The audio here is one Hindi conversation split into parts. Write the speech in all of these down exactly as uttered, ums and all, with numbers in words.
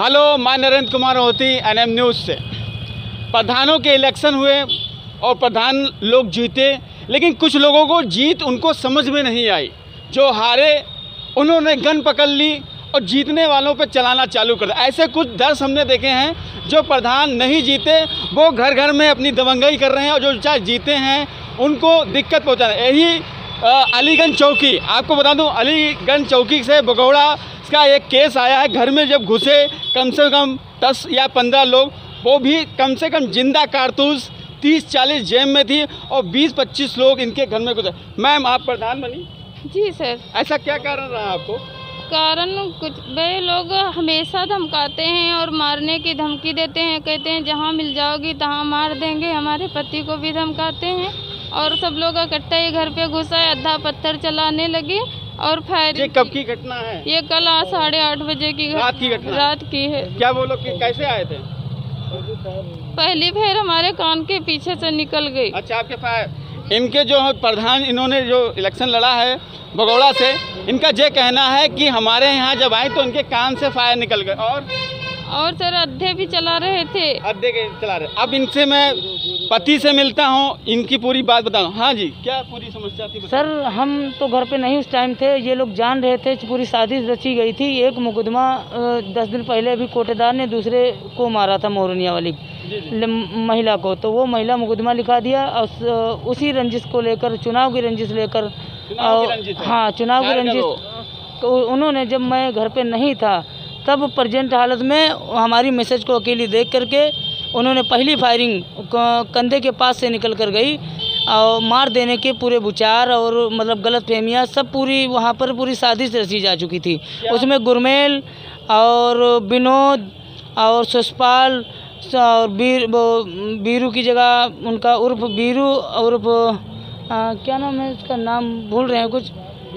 हेलो, मैं नरेंद्र कुमार होती एन एम न्यूज़ से। प्रधानों के इलेक्शन हुए और प्रधान लोग जीते, लेकिन कुछ लोगों को जीत उनको समझ में नहीं आई। जो हारे उन्होंने गन पकड़ ली और जीतने वालों पर चलाना चालू कर दिया। ऐसे कुछ दर्श हमने देखे हैं। जो प्रधान नहीं जीते वो घर घर में अपनी दबंगई कर रहे हैं, और जो चाहे जीते हैं उनको दिक्कत पहुँचा रहे हैं। यही अलीगंज चौकी, आपको बता दूं, अलीगंज चौकी से बगौड़ा का एक केस आया है। घर में जब घुसे कम से कम दस या पंद्रह लोग, वो भी कम से कम जिंदा कारतूस तीस चालीस जेब में थी, और बीस पच्चीस लोग इनके घर में घुसे। मैम, आप प्रधान बनी? जी सर। ऐसा क्या कारण रहा आपको? कारण कुछ वे लोग हमेशा धमकाते हैं और मारने की धमकी देते हैं, कहते हैं जहां मिल जाओगी तहां मार देंगे। हमारे पति को भी धमकाते हैं, और सब लोग इकट्ठा ही घर पे घुसा है, आधा पत्थर चलाने लगे और फायर। ये कब की घटना है? ये कल साढ़े आठ बजे की रात की घटना रात की है। क्या वो लोग कैसे आए थे? पहली फेर हमारे कान के पीछे से निकल गई। अच्छा, आपके फायर। इनके जो प्रधान, इन्होंने जो इलेक्शन लड़ा है बगौड़ा से, इनका ये कहना है कि हमारे यहाँ जब आए तो इनके कान से फायर निकल गए, और और सर अद्धे भी चला रहे थे। अद्धे के चला रहे। अब इनसे मैं पति से मिलता हूँ, इनकी पूरी बात बताऊँ। हाँ जी, क्या पूरी समस्या थी? सर, हम तो घर पे नहीं उस टाइम थे। ये लोग जान रहे थे, पूरी साजिश रची गई थी। एक मुकदमा दस दिन पहले भी कोटेदार ने दूसरे को मारा था, मोरनिया वाली महिला को, तो वो महिला मुकदमा लिखा दिया। और उसी रंजिश को लेकर, चुनाव की रंजिश लेकर, हाँ चुनाव की रंजिश, तो उन्होंने, जब मैं घर पे नहीं था तब प्रेजेंट हालत में हमारी मैसेज को अकेली देख करके उन्होंने पहली फायरिंग कंधे के पास से निकल कर गई, और मार देने के पूरे विचार और मतलब गलत फहमियाँ सब पूरी वहाँ पर पूरी साजिश रची जा चुकी थी। उसमें गुरमेल और विनोद और सुषपाल और बीर बीरू की जगह उनका उर्फ बीरू, उर्फ क्या नाम है उसका, नाम भूल रहे हैं कुछ,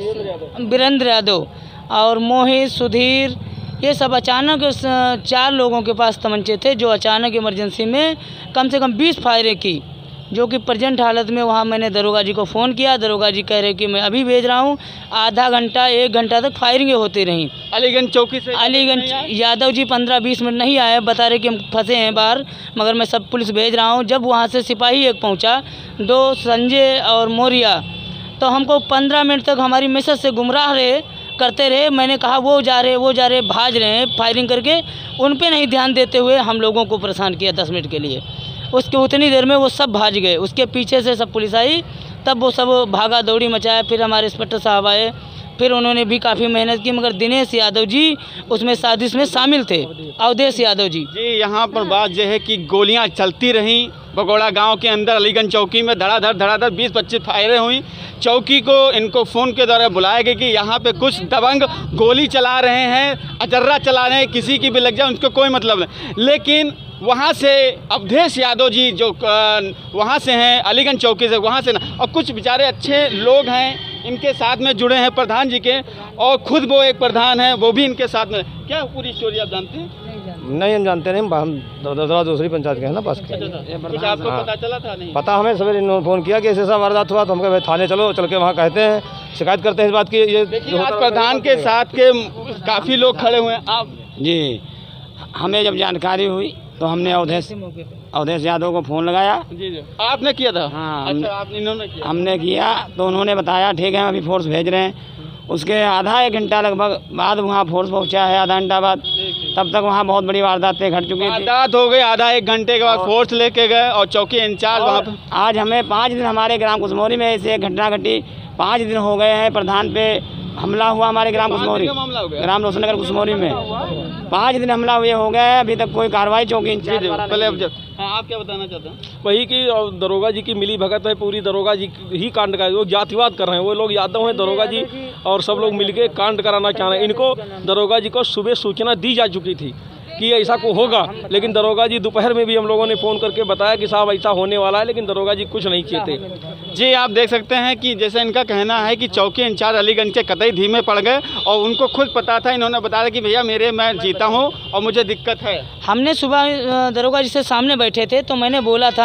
वीरेंद्र यादव और मोहित, सुधीर, ये सब अचानक चार लोगों के पास तमंचे थे, जो अचानक इमरजेंसी में कम से कम बीस फायरें की, जो कि प्रेजेंट हालत में वहाँ मैंने दरोगा जी को फ़ोन किया। दरोगा जी कह रहे कि मैं अभी भेज रहा हूँ। आधा घंटा एक घंटा तक फायरिंगें होती रहीं। अलीगंज चौकी से अलीगंज यादव जी पंद्रह बीस मिनट नहीं आए, बता रहे कि हम फंसे हैं बाहर, मगर मैं सब पुलिस भेज रहा हूँ। जब वहाँ से सिपाही एक पहुँचा, दो संजय और मौर्या, तो हमको पंद्रह मिनट तक हमारी मैसेज से गुमराह रहे करते रहे। मैंने कहा वो जा रहे वो जा रहे भाज रहे हैं फायरिंग करके, उन पे नहीं ध्यान देते हुए हम लोगों को परेशान किया दस मिनट के लिए। उसके उतनी देर में वो सब भाज गए। उसके पीछे से सब पुलिस आई, तब वो सब भागा दौड़ी मचाया। फिर हमारे इंस्पेक्टर साहब आए, फिर उन्होंने भी काफ़ी मेहनत की, मगर दिनेश यादव जी उसमें साजिश में शामिल थे, अवधेश यादव जी। जी, यहाँ पर बात यह है कि गोलियाँ चलती रहीं बगौड़ा गांव के अंदर। अलीगंज चौकी में धड़ाधड़ धड़ाधड़ बीस पच्चीस फायरें हुई। चौकी को इनको फ़ोन के द्वारा बुलाया गया कि यहाँ पे कुछ दबंग गोली चला रहे हैं, अजर्रा चला रहे हैं, किसी की भी लग जाए उनको कोई मतलब नहीं। लेकिन वहाँ से अवधेश यादव जी जो वहाँ से हैं, अलीगंज चौकी से, वहाँ से ना, और कुछ बेचारे अच्छे लोग हैं इनके साथ में जुड़े हैं प्रधान जी के, और खुद वो एक प्रधान है, वो भी इनके साथ में। क्या पूरी स्टोरी आप जानते हैं? नहीं, हम जानते नहीं, हम दो दूसरी पंचायत के हैं ना पास के। कुछ आपको हाँ। पता चला था? नहीं पता। हमें सवेरे इन्होंने फ़ोन किया कि ऐसे ऐसा वारदात हुआ, तो हम कहे थाने चलो, चल के वहाँ कहते हैं, शिकायत करते हैं इस बात की। ये देखिए, आज प्रधान के साथ के काफ़ी लोग खड़े हुए हैं। आप जी, हमें जब जानकारी हुई तो हमने अवधेश अवधेश यादव को फ़ोन लगाया। जी जी, आपने किया था? हाँ, अच्छा, आपने इन्होंने किया? हमने किया, तो उन्होंने बताया ठीक है हम अभी फोर्स भेज रहे हैं। उसके आधा एक घंटा लगभग बाद वहाँ फोर्स पहुँचा है, आधा घंटा बाद। तब तक वहाँ बहुत बड़ी वारदातें घट चुकी थी। वारदात हो गई, आधा एक घंटे के बाद फोर्स लेके गए, और चौकी इंचार्ज वहाँ पर। आज हमें पाँच दिन हमारे ग्राम कुसमोरी में ऐसे एक घटना घटी। पाँच दिन हो गए हैं प्रधान पे हमला हुआ हमारे ग्राम कुसमोरी, ग्राम रोशनगर कुसमोरी में पाँच दिन हमला हुए हो गए, अभी तक कोई कार्रवाई चौकी इंचार्ज। पहले अब जब हाँ, आप क्या बताना चाहते हैं? वही कि दरोगा जी की मिली भगत है, पूरी दरोगा जी ही कांड का, वो जातिवाद कर रहे हैं। वो लोग यादव हैं, दरोगा जी और सब लोग मिलके कांड कराना चाह रहे हैं। इनको दरोगा जी को सुबह सूचना दी जा चुकी थी कि ऐसा को होगा, लेकिन दरोगा जी दोपहर में भी हम लोगों ने फ़ोन करके बताया कि साहब ऐसा होने वाला है, लेकिन दरोगा जी कुछ नहीं किए थे। जी, आप देख सकते हैं कि जैसे इनका कहना है कि चौकी इंचार्ज अलीगंज के कतई धीमे पड़ गए, और उनको खुद पता था। इन्होंने बताया कि भैया मेरे मैं जीता हूँ और मुझे दिक्कत है। हमने सुबह दरोगा जी से सामने बैठे थे, तो मैंने बोला था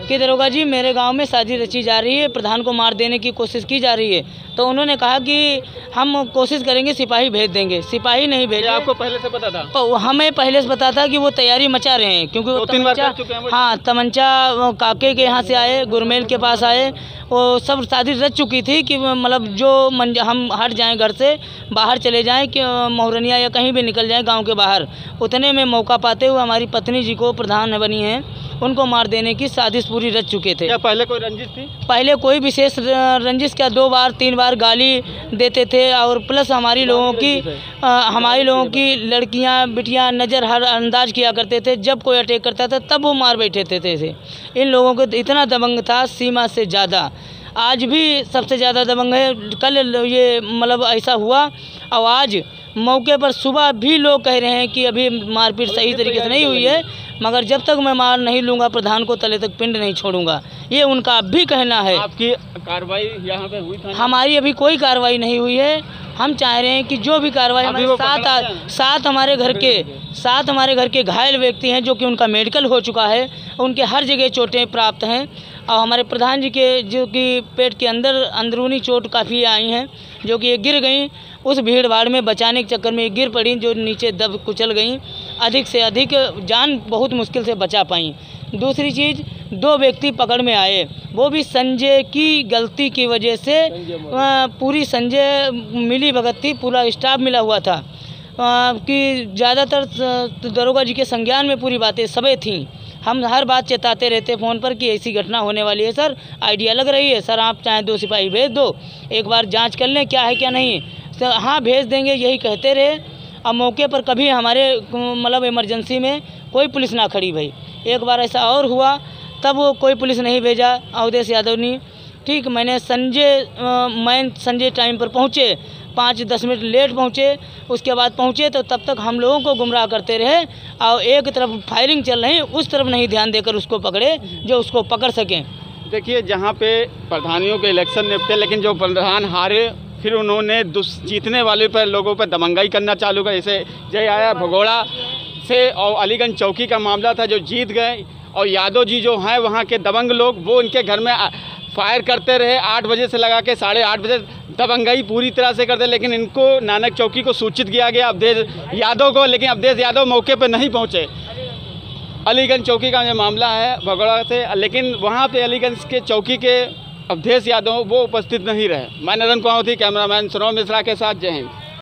कि दरोगा जी मेरे गांव में साजिश रची जा रही है, प्रधान को मार देने की कोशिश की जा रही है। तो उन्होंने कहा कि हम कोशिश करेंगे, सिपाही भेज देंगे। सिपाही नहीं भेजे। आपको पहले से पता था? प- हमें पहले से पता था कि वो तैयारी मचा रहे हैं, क्योंकि वो दो तीन बार तमंचा कर चुके हैं वो। हाँ तमंचा वो काके के यहाँ से आए, गुरमेल के पास आए, वो सब साजिश रच चुकी थी कि मतलब जो मंज हम हट जाएं घर से, बाहर चले जाएं कि मोहरनिया या कहीं भी निकल जाएं गांव के बाहर। उतने में मौका पाते हुए हमारी पत्नी जी को प्रधान बनी हैं, उनको मार देने की साजिश पूरी रच चुके थे। क्या पहले कोई रंजिश थी? पहले कोई विशेष र- रंजिश क्या, दो बार तीन बार गाली देते थे और प्लस हमारी लोगों की अ, हमारी लोगों की लड़कियां बिटियां नज़र हर अंदाज किया करते थे। जब कोई अटैक करता था तब वो मार बैठे थे, थे, थे। इन लोगों को इतना दबंग था, सीमा से ज़्यादा। आज भी सबसे ज़्यादा दबंग है। कल ये मतलब ऐसा हुआ और आज मौके पर सुबह भी लोग कह रहे हैं कि अभी मारपीट सही तरीके से नहीं हुई है, मगर जब तक मैं मार नहीं लूँगा प्रधान को तले तक पिंड नहीं छोड़ूंगा, ये उनका अब भी कहना है। आपकी कार्रवाई यहाँ पे हुई था? हमारी अभी कोई कार्रवाई नहीं हुई है। हम चाह रहे हैं कि जो भी कार्रवाई, अभी हमारे वो सात पकड़ा आ- गया? सात हमारे घर के सात हमारे घर के घायल व्यक्ति हैं जो कि उनका मेडिकल हो चुका है, उनके हर जगह चोटें प्राप्त हैं। और हमारे प्रधान जी के जो कि पेट के अंदर अंदरूनी चोट काफ़ी आई हैं, जो कि ये गिर गई। उस भीड़ भाड़ में बचाने के चक्कर में ये गिर पड़ी, जो नीचे दब कुचल गई। अधिक से अधिक जान बहुत मुश्किल से बचा पाई। दूसरी चीज़, दो व्यक्ति पकड़ में आए, वो भी संजय की गलती की वजह से। अ, पूरी संजय मिली भगत थी, पूरा स्टाफ मिला हुआ था अ, कि ज़्यादातर स- दरोगा जी के संज्ञान में पूरी बातें सबे थीं। हम हर बात चेताते रहते फ़ोन पर कि ऐसी घटना होने वाली है सर, आइडिया लग रही है सर, आप चाहे दो सिपाही भेज दो, एक बार जांच कर लें क्या है क्या नहीं। सर हाँ भेज देंगे, यही कहते रहे। अब मौके पर कभी हमारे मतलब इमरजेंसी में कोई पुलिस ना खड़ी भाई। एक बार ऐसा और हुआ, तब वो कोई पुलिस नहीं भेजा अवधेश यादव ने। ठीक, मैंने संजय अ, मैं संजय टाइम पर पहुँचे, पाँच दस मिनट लेट पहुँचे। उसके बाद पहुँचे तो तब तक हम लोगों को गुमराह करते रहे और एक तरफ फायरिंग चल रही, उस तरफ नहीं ध्यान देकर उसको पकड़े जो उसको पकड़ सकें। देखिए, जहाँ पे प्रधानियों के इलेक्शन निपटे, लेकिन जो प्रधान हारे, फिर उन्होंने दुस जीतने वाले पर लोगों पर दबंगाई करना चालू कर। जैसे जय आया भगोड़ा से और अलीगंज चौकी का मामला था, जो जीत गए। और यादव जी जो हैं वहाँ के दबंग लोग, वो उनके घर में फायर करते रहे आठ बजे से लगा के साढ़े आठ बजे, दबंगाई पूरी तरह से करते। लेकिन इनको नानक चौकी को सूचित किया गया, अवधेश यादव को, लेकिन अवधेश यादव मौके पर नहीं पहुँचे। अलीगंज चौकी का जो मामला है भगोड़ा से, लेकिन वहाँ पे अलीगंज के चौकी के अवधेश यादव वो उपस्थित नहीं रहे। मैं नरेंद्र कुमार, कैमरामैन सुनव मिश्रा के साथ, जय हिंद।